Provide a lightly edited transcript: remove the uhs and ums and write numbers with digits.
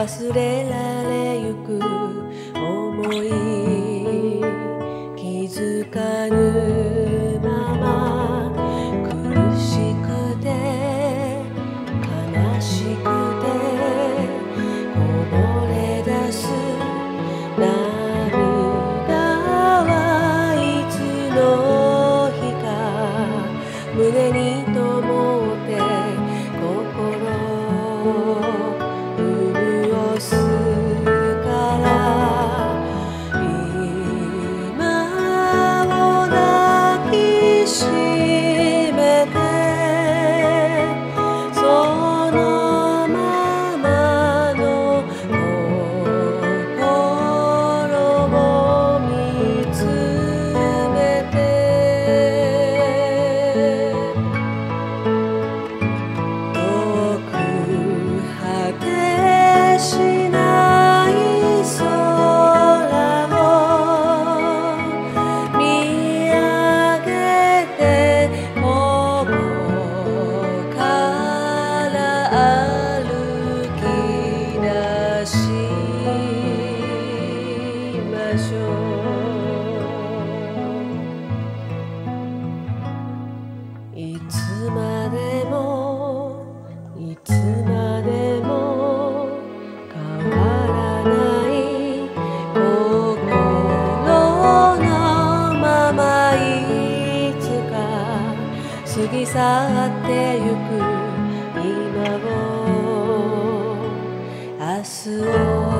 忘れられゆく想い気づかぬまま苦しくて悲しくてこぼれ出す涙はいつの日か胸に灯って心潤すから今を抱きしめてそのままの心を見つめて遠く果てしない空を見上げてここから歩き出しましょういつまでもいつまでも変わらない心のままいつか過ぎ去ってゆく今を明日を